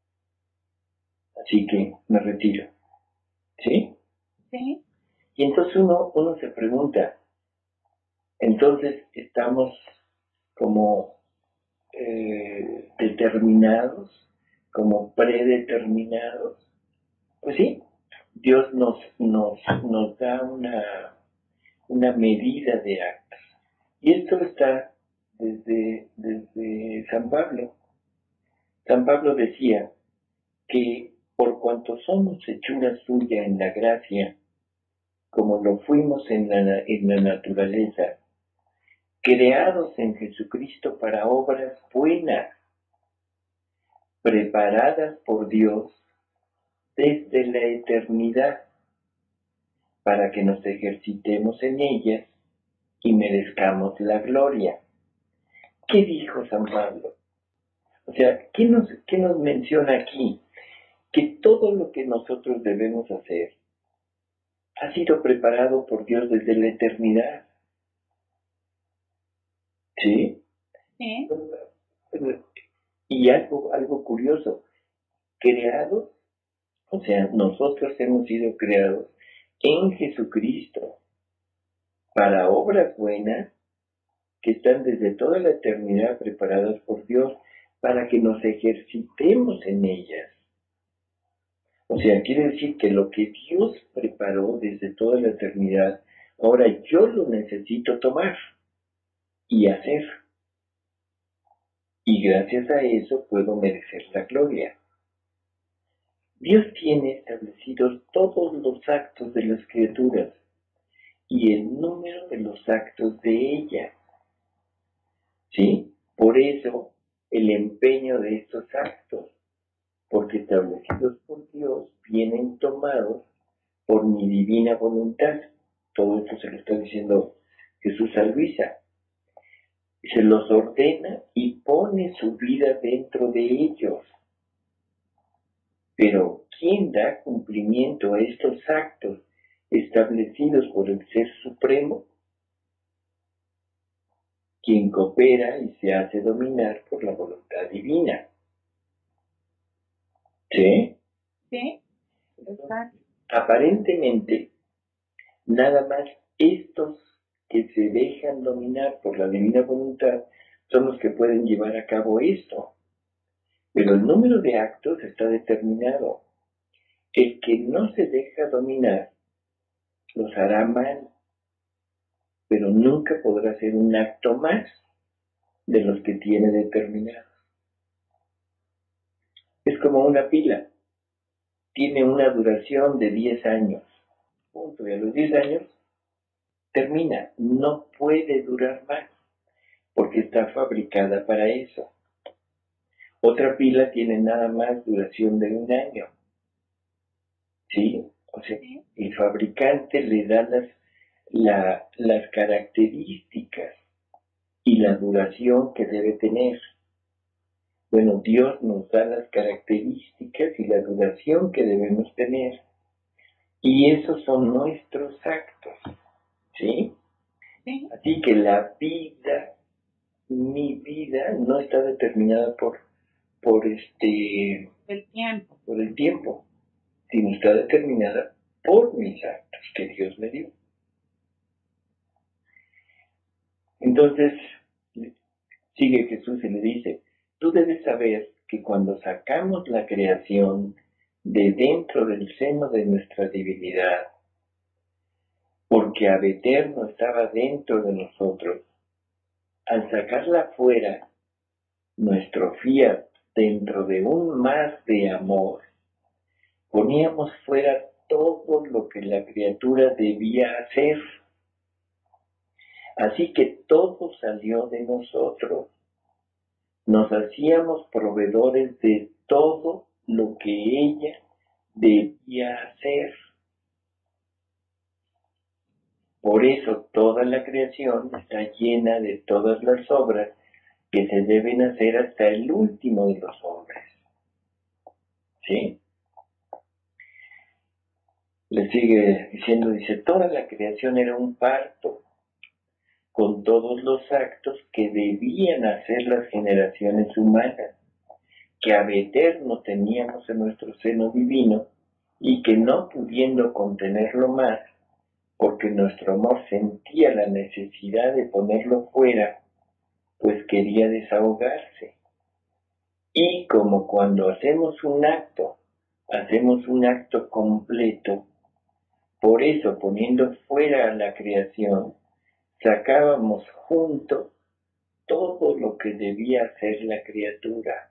Así que me retiro. ¿Sí? Sí. Y entonces uno, uno se pregunta, entonces estamos como eh, determinados, como predeterminados. Pues sí, Dios nos, nos, nos da una, una medida de actos. Y esto está desde, desde San Pablo. San Pablo decía que por cuanto somos hechura suya en la gracia, como lo fuimos en la, en la naturaleza, creados en Jesucristo para obras buenas, preparadas por Dios desde la eternidad, para que nos ejercitemos en ellas y merezcamos la gloria. ¿Qué dijo San Pablo? O sea, ¿qué nos, qué nos menciona aquí? Que todo lo que nosotros debemos hacer ha sido preparado por Dios desde la eternidad. ¿Sí? Sí. Y algo, algo curioso, creados, o sea, nosotros hemos sido creados en Jesucristo para obras buenas que están desde toda la eternidad preparadas por Dios para que nos ejercitemos en ellas. O sea, quiere decir que lo que Dios preparó desde toda la eternidad, ahora yo lo necesito tomar y hacer. Y gracias a eso puedo merecer la gloria. Dios tiene establecidos todos los actos de las criaturas y el número de los actos de ellas. ¿Sí? Por eso el empeño de estos actos, porque establecidos por Dios, vienen tomados por mi divina voluntad. Todo esto se lo está diciendo Jesús a Luisa. Se los ordena y pone su vida dentro de ellos. Pero ¿quién da cumplimiento a estos actos establecidos por el Ser Supremo? Quien coopera y se hace dominar por la voluntad divina. ¿Sí? Sí. Exacto. Aparentemente, nada más estos que se dejan dominar por la divina voluntad son los que pueden llevar a cabo esto. Pero el número de actos está determinado. El que no se deja dominar los hará mal, pero nunca podrá hacer un acto más de los que tiene determinados. Es como una pila. Tiene una duración de diez años. Punto. Y a los diez años termina. No puede durar más, porque está fabricada para eso. Otra pila tiene nada más duración de un año. ¿Sí? O sea, el fabricante le da las, la, las características y la duración que debe tener. Bueno, Dios nos da las características y la duración que debemos tener. Y esos son nuestros actos. ¿Sí? Sí. Así que la vida, mi vida, no está determinada por, por este el tiempo. por el tiempo, sino está determinada por mis actos que Dios me dio. Entonces, sigue Jesús y le dice, tú debes saber que cuando sacamos la creación de dentro del seno de nuestra divinidad, porque Ab Eterno estaba dentro de nosotros, al sacarla fuera, nuestro fiat dentro de un mar de amor, poníamos fuera todo lo que la criatura debía hacer. Así que todo salió de nosotros. Nos hacíamos proveedores de todo lo que ella debía hacer. Por eso toda la creación está llena de todas las obras que se deben hacer hasta el último de los hombres. ¿Sí? Le sigue diciendo, dice, toda la creación era un parto, con todos los actos que debían hacer las generaciones humanas, que Ab Eterno teníamos en nuestro seno divino, y que no pudiendo contenerlo más, porque nuestro amor sentía la necesidad de ponerlo fuera, pues quería desahogarse. Y como cuando hacemos un acto, hacemos un acto completo, por eso poniendo fuera a la creación, sacábamos junto todo lo que debía hacer la criatura.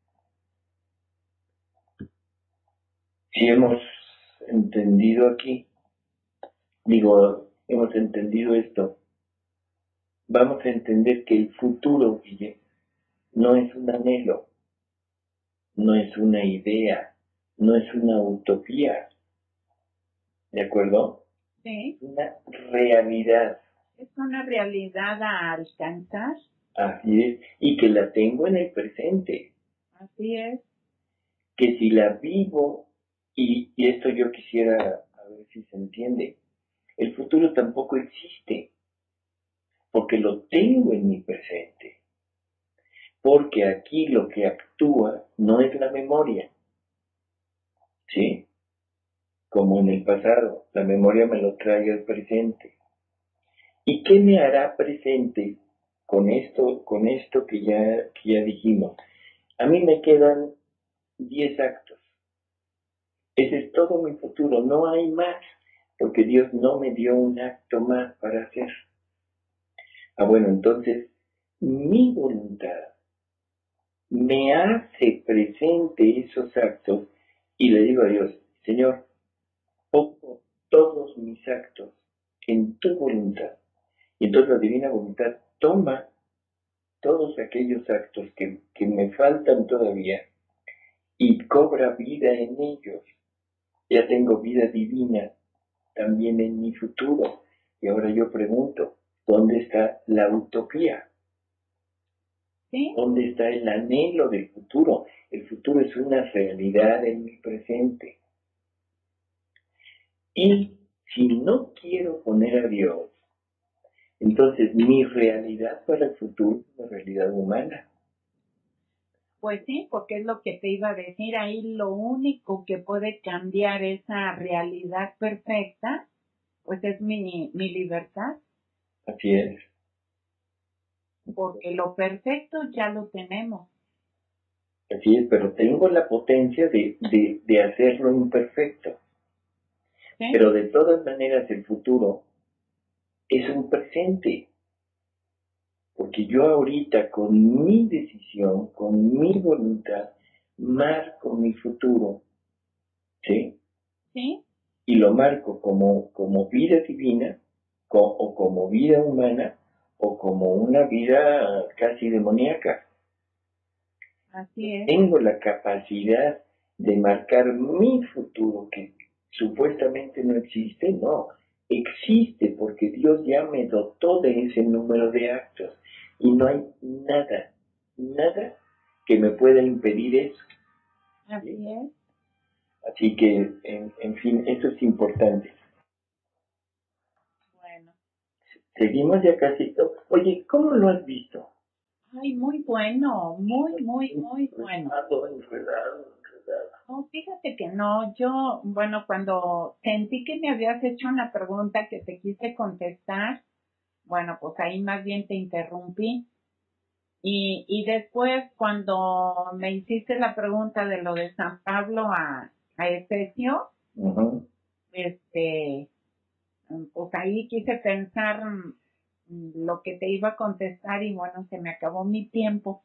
Si hemos entendido aquí, digo, hemos entendido esto, vamos a entender que el futuro, Guille, no es un anhelo, no es una idea, no es una utopía, ¿de acuerdo? Sí. Es una realidad. Es una realidad a alcanzar. Así es, y que la tengo en el presente. Así es. Que si la vivo, y, y esto yo quisiera, a ver si se entiende, el futuro tampoco existe, porque lo tengo en mi presente. Porque aquí lo que actúa no es la memoria, ¿sí? Como en el pasado, la memoria me lo trae al presente. ¿Y qué me hará presente con esto, con esto que ya, que ya dijimos? A mí me quedan diez actos. Ese es todo mi futuro, no hay más, porque Dios no me dio un acto más para hacer. Ah, bueno, entonces, mi voluntad me hace presente esos actos y le digo a Dios, Señor, pongo todos mis actos en tu voluntad. Y entonces la divina voluntad toma todos aquellos actos que, que me faltan todavía y cobra vida en ellos. Ya tengo vida divina también en mi futuro. Y ahora yo pregunto, ¿dónde está la utopía? ¿Sí? ¿Dónde está el anhelo del futuro? El futuro es una realidad en mi presente. Y si no quiero poner a Dios, entonces mi realidad para el futuro es una realidad humana. Pues sí, porque es lo que te iba a decir. Ahí lo único que puede cambiar esa realidad perfecta, pues es mi, mi libertad. Así es. Porque lo perfecto ya lo tenemos. Así es, pero tengo la potencia de, de, de hacerlo imperfecto. ¿Sí? Pero de todas maneras el futuro es un presente. Porque yo ahorita con mi decisión, con mi voluntad, marco mi futuro. ¿Sí? ¿Sí? Y lo marco como, como vida divina, co, o como vida humana, o como una vida casi demoníaca. Así es. Tengo la capacidad de marcar mi futuro, que supuestamente no existe, no, existe porque Dios ya me dotó de ese número de actos y no hay nada, nada que me pueda impedir eso. Así ¿Sí? es. Así que, en, en fin, eso es importante. Bueno. Seguimos ya casi. Oye, ¿cómo lo has visto? Ay, muy bueno, muy, muy, muy bueno. Enredado, enredado, enredado. No, fíjate que no, yo, bueno, cuando sentí que me habías hecho una pregunta que te quise contestar, bueno, pues ahí más bien te interrumpí. Y, y después, cuando me hiciste la pregunta de lo de San Pablo a, a Efesio, Uh-huh. este, pues ahí quise pensar mm, lo que te iba a contestar y bueno, se me acabó mi tiempo.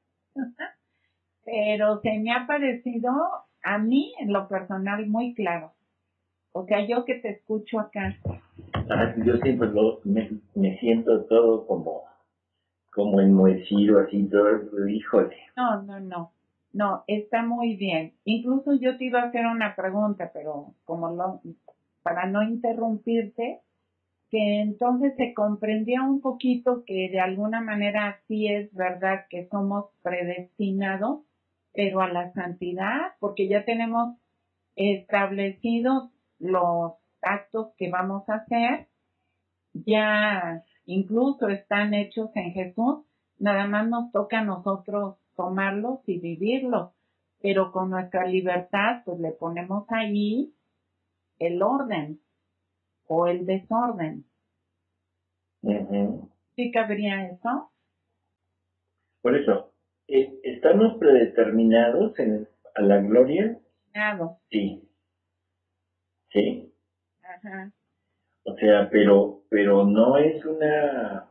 Pero se me ha parecido a mí, en lo personal, muy claro. O sea, yo que te escucho acá. Ah, yo siempre lo, me, me siento todo como, como enmohecido, así todo, híjole. No, no, no. No, está muy bien. Incluso yo te iba a hacer una pregunta, pero como lo, para no interrumpirte, que entonces se comprendía un poquito que de alguna manera sí es verdad que somos predestinados, pero a la santidad, porque ya tenemos establecidos los actos que vamos a hacer, ya incluso están hechos en Jesús, nada más nos toca a nosotros tomarlos y vivirlos, pero con nuestra libertad pues le ponemos ahí el orden o el desorden. Uh-huh. ¿Sí cabría eso? Por eso, eh, ¿estamos predeterminados en, a la gloria? Claro. Sí, sí. Ajá. O sea, pero, pero no es una,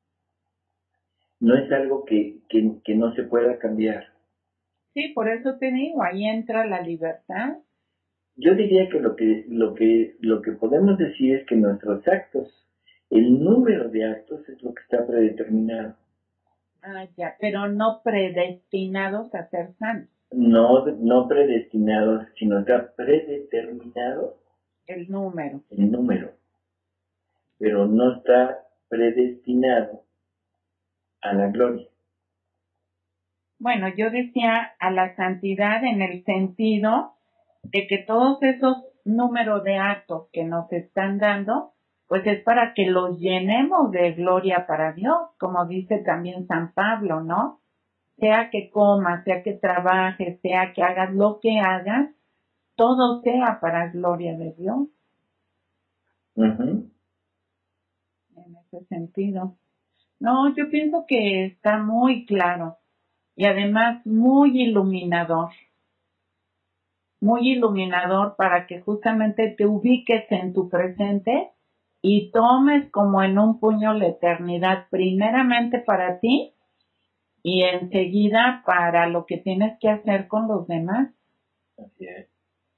no es algo que, que, que no se pueda cambiar. Sí, por eso te digo, ahí entra la libertad. Yo diría que lo que, lo que, lo que podemos decir es que nuestros actos, el número de actos es lo que está predeterminado. Ah, ya, pero no predestinados a ser santos. No, no predestinado, sino está predeterminado El número. el número, pero no está predestinado a la gloria. Bueno, yo decía a la santidad en el sentido de que todos esos números de actos que nos están dando, pues es para que los llenemos de gloria para Dios, como dice también San Pablo, ¿no? Sea que comas, sea que trabajes, sea que hagas lo que hagas, todo sea para gloria de Dios, Uh-huh. en ese sentido. No, yo pienso que está muy claro y además muy iluminador. Muy iluminador para que justamente te ubiques en tu presente y tomes como en un puño la eternidad, primeramente para ti y enseguida para lo que tienes que hacer con los demás. Así es.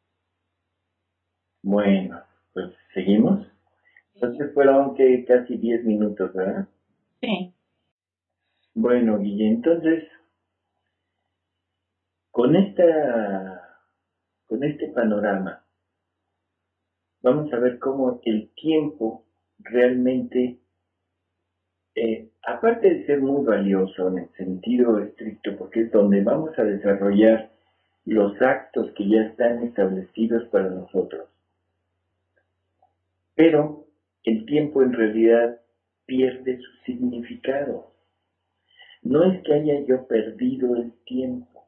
Bueno, pues seguimos. Entonces fueron que casi diez minutos, ¿verdad? Sí. Bueno, Guille, entonces, con esta, con este panorama, vamos a ver cómo el tiempo realmente, eh, aparte de ser muy valioso en el sentido estricto, porque es donde vamos a desarrollar los actos que ya están establecidos para nosotros, pero el tiempo en realidad pierde su significado. No es que haya yo perdido el tiempo.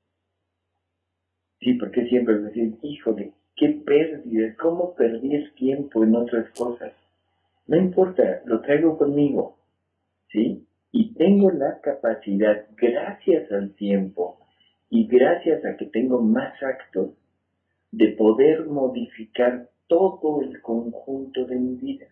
Sí, porque siempre decir, híjole, qué pérdida, cómo perdí el tiempo en otras cosas. No importa, lo traigo conmigo, ¿sí? Y tengo la capacidad, gracias al tiempo y gracias a que tengo más actos, de poder modificar todo el conjunto de mi vida.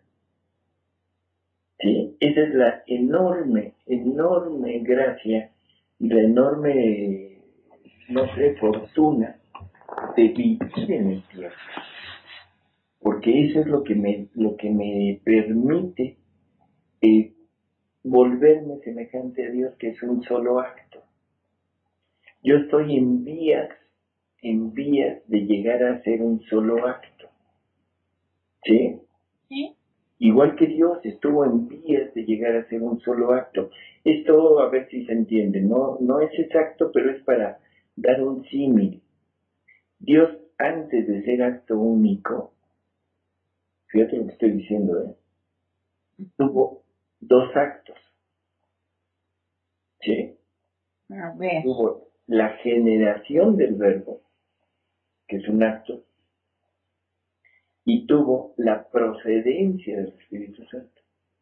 ¿Sí? Esa es la enorme, enorme gracia y la enorme, no sé, fortuna de vivir en el tiempo. Porque eso es lo que me, lo que me permite eh, volverme semejante a Dios, que es un solo acto. Yo estoy en vías, en vías de llegar a ser un solo acto. ¿Sí? ¿Sí? Igual que Dios estuvo en vías de llegar a ser un solo acto. Esto, a ver si se entiende, no, no es exacto, pero es para dar un símil. Dios, antes de ser acto único, fíjate lo que estoy diciendo, ¿eh? Tuvo dos actos. ¿Sí? A ver. Tuvo la generación del verbo, que es un acto, y tuvo la procedencia del Espíritu Santo.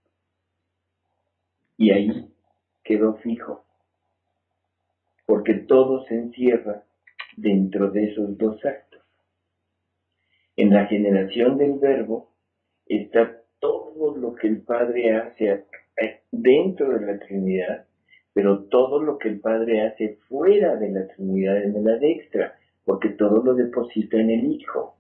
Y ahí quedó fijo, porque todo se encierra dentro de esos dos actos. En la generación del verbo está todo lo que el Padre hace dentro de la Trinidad, pero todo lo que el Padre hace fuera de la Trinidad en el extra, porque todo lo deposita en el Hijo.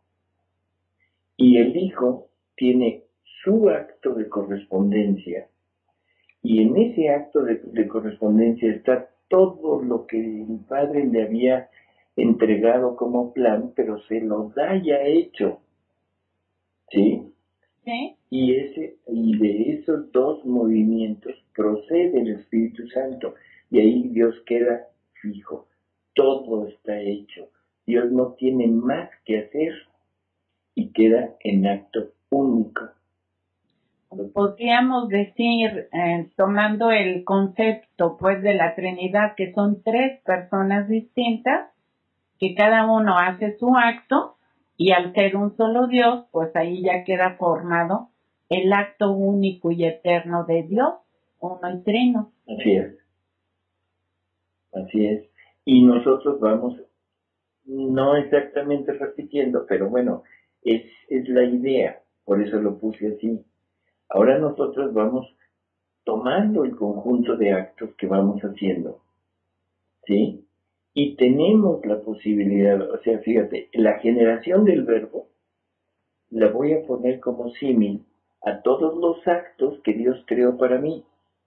Y el Hijo tiene su acto de correspondencia, y en ese acto de, de correspondencia está todo lo que el Padre le había entregado como plan, pero se lo da ya hecho. ¿Sí? ¿Sí? Y, ese, y de esos dos movimientos procede el Espíritu Santo. Y ahí Dios queda fijo. Todo está hecho. Dios no tiene más que hacer y queda en acto único. Podríamos decir, eh, tomando el concepto pues de la Trinidad, que son tres personas distintas, que cada uno hace su acto, y al ser un solo Dios, pues ahí ya queda formado el acto único y eterno de Dios, uno y trino. Así es. Así es. Y nosotros vamos, no exactamente repitiendo, pero bueno, es, es la idea, por eso lo puse así. Ahora nosotros vamos tomando el conjunto de actos que vamos haciendo, ¿sí? Y tenemos la posibilidad, o sea, fíjate, la generación del verbo la voy a poner como símil a todos los actos que Dios creó para mí.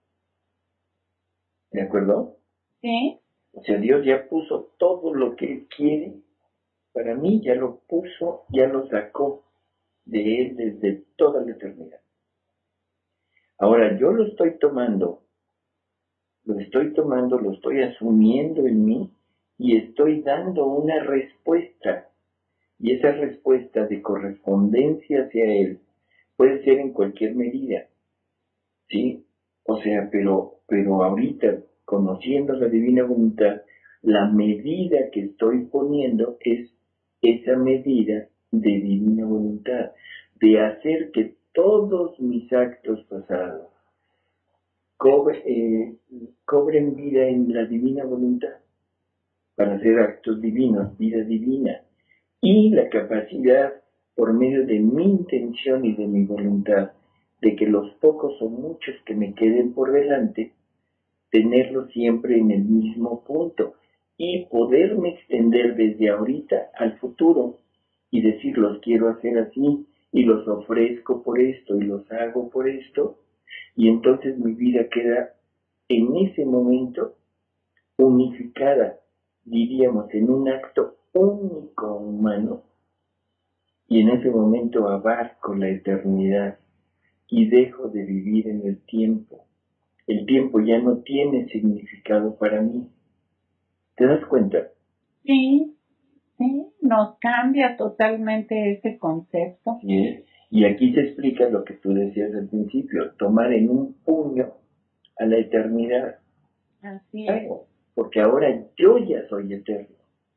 ¿De acuerdo? Sí. O sea, Dios ya puso todo lo que Él quiere para mí, ya lo puso, ya lo sacó de Él desde toda la eternidad. Ahora yo lo estoy tomando, lo estoy tomando, lo estoy asumiendo en mí y estoy dando una respuesta. Y esa respuesta de correspondencia hacia Él puede ser en cualquier medida, ¿sí? O sea, pero, pero ahorita, conociendo la divina voluntad, la medida que estoy poniendo es esa medida de divina voluntad, de hacer que todos mis actos pasados cobre, eh, cobren vida en la divina voluntad, para hacer actos divinos, vida divina, y la capacidad, por medio de mi intención y de mi voluntad, de que los pocos o muchos que me queden por delante, tenerlos siempre en el mismo punto y poderme extender desde ahorita al futuro y decir, los quiero hacer así y los ofrezco por esto y los hago por esto, y entonces mi vida queda en ese momento unificada, diríamos, en un acto único humano, y en ese momento abarco la eternidad y dejo de vivir en el tiempo. El tiempo ya no tiene significado para mí. ¿Te das cuenta? Sí, sí, nos cambia totalmente ese concepto. Sí. Y aquí se explica lo que tú decías al principio, tomar en un puño a la eternidad. Así es. Porque ahora yo ya soy eterno.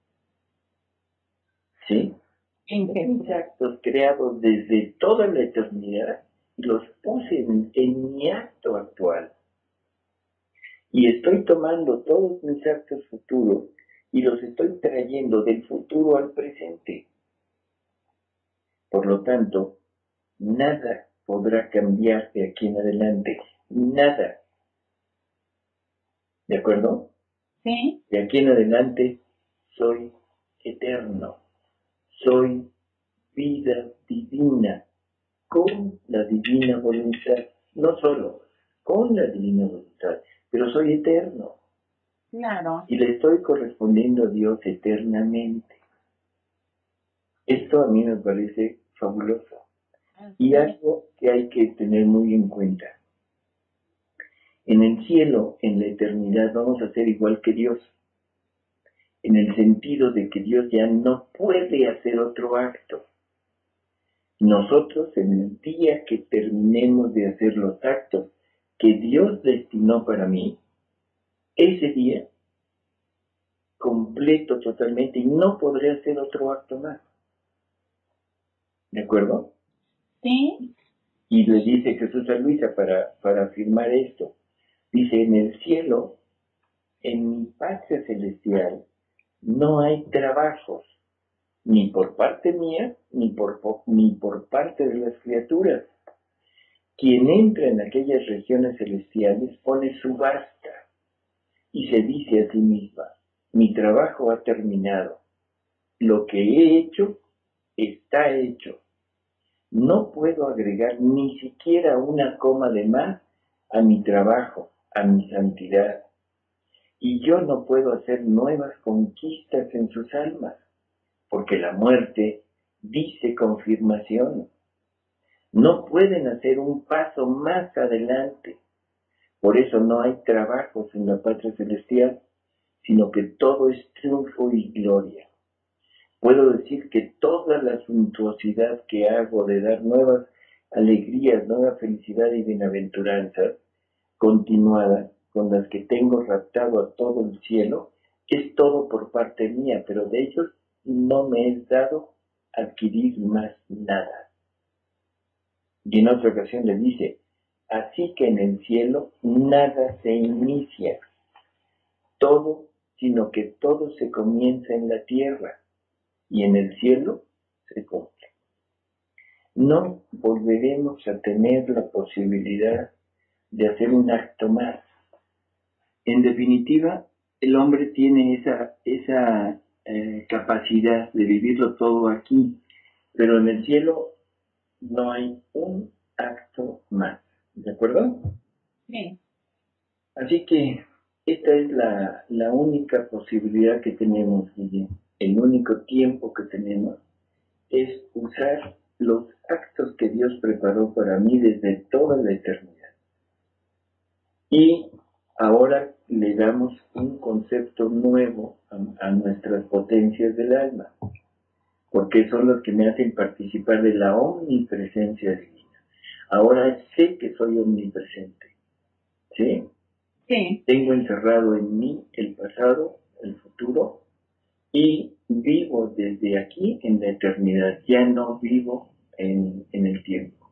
¿Sí? En Mis actos creados desde toda la eternidad los puse en, en mi acto actual. Y estoy tomando todos mis actos futuros y los estoy trayendo del futuro al presente. Por lo tanto, nada podrá cambiar de aquí en adelante. Nada. ¿De acuerdo? Sí. De aquí en adelante soy eterno. Soy vida divina, con la divina voluntad. No solo con la divina voluntad, pero soy eterno. Claro. Y le estoy correspondiendo a Dios eternamente. Esto a mí me parece fabuloso. Y algo que hay que tener muy en cuenta. En el cielo, en la eternidad, vamos a ser igual que Dios. En el sentido de que Dios ya no puede hacer otro acto. Nosotros, en el día que terminemos de hacer los actos que Dios destinó para mí, ese día, completo totalmente, y no podré hacer otro acto más. ¿De acuerdo? Sí. Y le dice Jesús a Luisa para, para afirmar esto. Dice, en el cielo, en mi patria celestial, no hay trabajos, ni por parte mía, ni por, ni por parte de las criaturas. Quien entra en aquellas regiones celestiales pone subasta y se dice a sí misma, mi trabajo ha terminado, lo que he hecho está hecho. No puedo agregar ni siquiera una coma de más a mi trabajo, a mi santidad. Y yo no puedo hacer nuevas conquistas en sus almas, porque la muerte dice confirmación. No pueden hacer un paso más adelante. Por eso no hay trabajos en la patria celestial, sino que todo es triunfo y gloria. Puedo decir que toda la suntuosidad que hago de dar nuevas alegrías, nueva felicidad y bienaventuranza continuada con las que tengo raptado a todo el cielo, es todo por parte mía, pero de ellos no me es dado adquirir más nada. Y en otra ocasión le dice, así que en el cielo nada se inicia, todo, sino que todo se comienza en la tierra, y en el cielo se cumple. No volveremos a tener la posibilidad de hacer un acto más. En definitiva, el hombre tiene esa, esa eh, capacidad de vivirlo todo aquí, pero en el cielo no hay un acto más. ¿De acuerdo? Sí. Así que esta es la, la única posibilidad que tenemos, Guille. El único tiempo que tenemos es usar los actos que Dios preparó para mí desde toda la eternidad. Y ahora le damos un concepto nuevo a, a nuestras potencias del alma, porque son los que me hacen participar de la omnipresencia divina. Ahora sé que soy omnipresente, ¿sí? Sí. Tengo encerrado en mí el pasado, el futuro, y vivo desde aquí en la eternidad. Ya no vivo en, en el tiempo.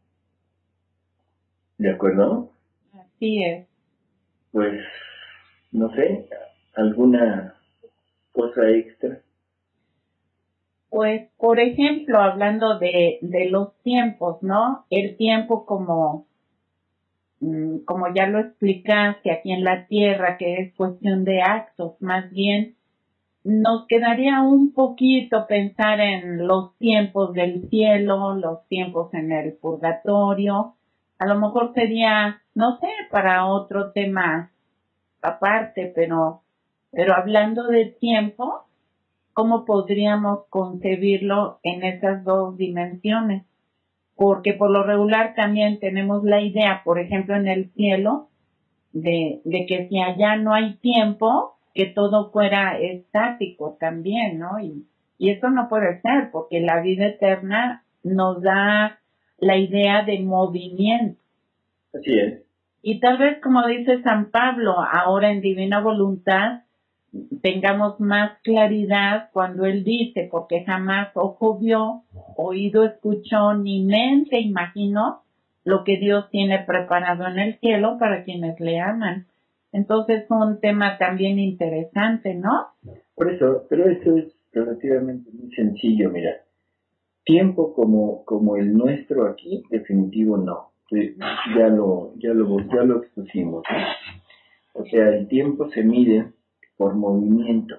¿De acuerdo? Así es. Pues, no sé, ¿alguna cosa extra? Pues, por ejemplo, hablando de, de los tiempos, ¿no? El tiempo como, mm, como ya lo explicaste aquí en la Tierra, que es cuestión de actos, más bien nos quedaría un poquito pensar en los tiempos del cielo, los tiempos en el purgatorio. A lo mejor sería, no sé, para otro tema aparte, pero, pero hablando de tiempo, ¿cómo podríamos concebirlo en esas dos dimensiones? Porque por lo regular también tenemos la idea, por ejemplo, en el cielo, de, de que si allá no hay tiempo, que todo fuera estático también, ¿no? Y, y eso no puede ser, porque la vida eterna nos da la idea de movimiento. Así es. Y tal vez, como dice San Pablo, ahora en Divina Voluntad, tengamos más claridad cuando él dice, porque jamás ojo vio, oído escuchó, ni mente imaginó lo que Dios tiene preparado en el cielo para quienes le aman. Entonces, un tema también interesante, ¿no? Por eso, pero eso es relativamente muy sencillo, mira. Tiempo como, como el nuestro aquí, definitivo no. Ya lo, ya lo, ya lo expusimos, ¿no? O sea, el tiempo se mide por movimiento.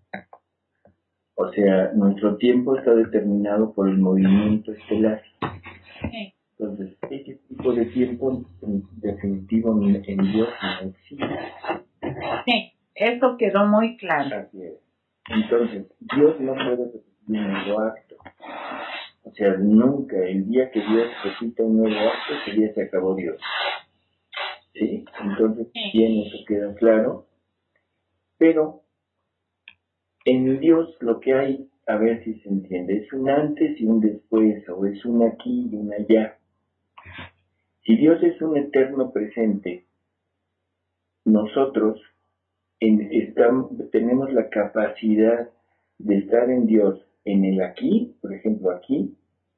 O sea, nuestro tiempo está determinado por el movimiento estelar. Sí. Entonces, ese tipo de tiempo en definitivo en, en Dios no existe. Sí, eso quedó muy claro. Así es. Entonces, Dios no puede repetir un nuevo acto. O sea, nunca, el día que Dios repita un nuevo acto, ese día se acabó Dios. ¿Sí? Entonces, bien, eso queda claro. Pero, en Dios lo que hay, a ver si se entiende, es un antes y un después, o es un aquí y un allá. Si Dios es un eterno presente, nosotros en, estamos, tenemos la capacidad de estar en Dios en el aquí, por ejemplo aquí,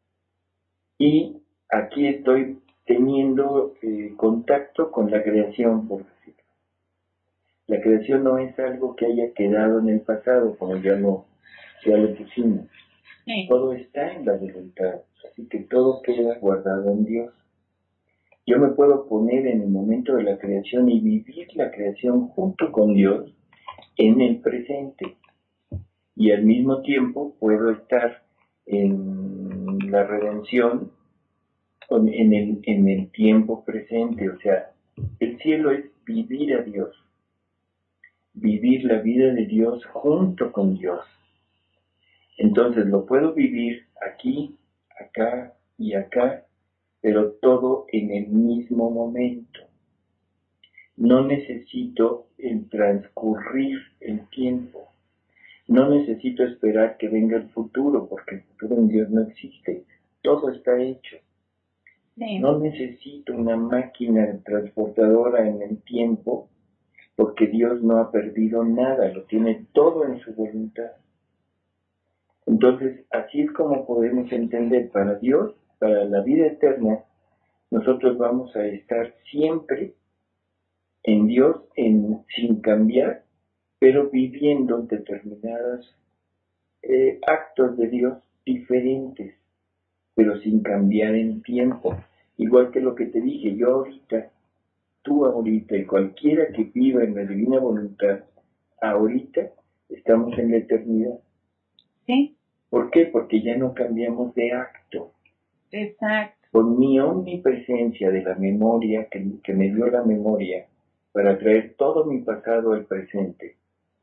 y aquí estoy teniendo eh, contacto con la creación, por decirlo. La creación no es algo que haya quedado en el pasado, como ya lo, ya lo pusimos. Sí. Todo está en la voluntad, así que todo queda guardado en Dios. Yo me puedo poner en el momento de la creación y vivir la creación junto con Dios en el presente. Y al mismo tiempo puedo estar en la redención en el, en el tiempo presente. O sea, el cielo es vivir a Dios. Vivir la vida de Dios junto con Dios. Entonces lo puedo vivir aquí, acá y acá, pero todo en el mismo momento. No necesito el transcurrir el tiempo. No necesito esperar que venga el futuro, porque el futuro en Dios no existe. Todo está hecho. Sí. No necesito una máquina transportadora en el tiempo, porque Dios no ha perdido nada, lo tiene todo en su voluntad. Entonces, así es como podemos entender, para Dios, para la vida eterna, nosotros vamos a estar siempre en Dios, en, sin cambiar, pero viviendo determinados eh, actos de Dios diferentes, pero sin cambiar en tiempo. Igual que lo que te dije, yo ahorita, tú ahorita y cualquiera que viva en la divina voluntad, ahorita estamos en la eternidad. Sí. ¿Por qué? Porque ya no cambiamos de acto. Exacto. Con mi omnipresencia de la memoria, que, que me dio la memoria, para traer todo mi pasado al presente,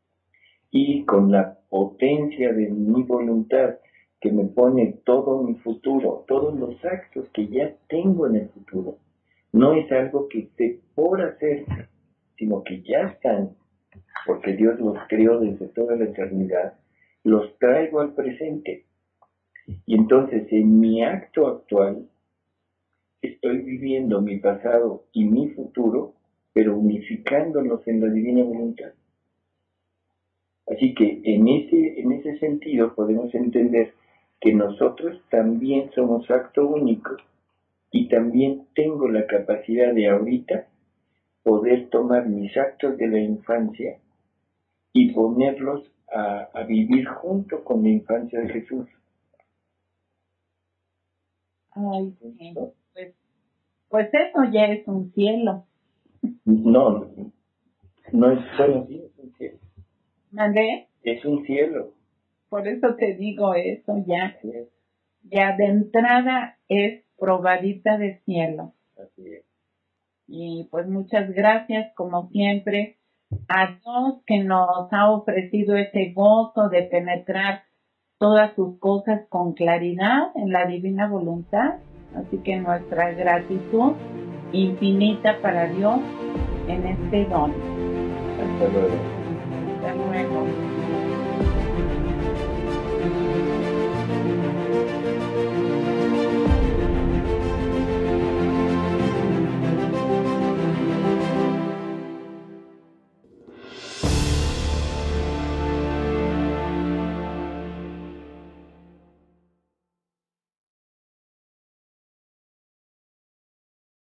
y con la potencia de mi voluntad, que me pone todo mi futuro, todos los actos que ya tengo en el futuro. No es algo que esté por hacer, sino que ya están, porque Dios los creó desde toda la eternidad, los traigo al presente. Y entonces en mi acto actual estoy viviendo mi pasado y mi futuro, pero unificándolos en la divina voluntad. Así que en ese, en ese sentido podemos entender que nosotros también somos acto único y también tengo la capacidad de ahorita poder tomar mis actos de la infancia y ponerlos a, a vivir junto con la infancia de Jesús. Ay, sí. Pues, pues eso ya es un cielo. No, no es solo sí, es un cielo. ¿Mandé? Es un cielo. Por eso te digo eso ya. Así es. Ya de entrada es probadita de cielo. Así es. Y pues muchas gracias, como siempre, a Dios que nos ha ofrecido ese gozo de penetrar todas sus cosas con claridad en la divina voluntad. Así que nuestra gratitud infinita para Dios en este don. Hasta luego. Hasta luego.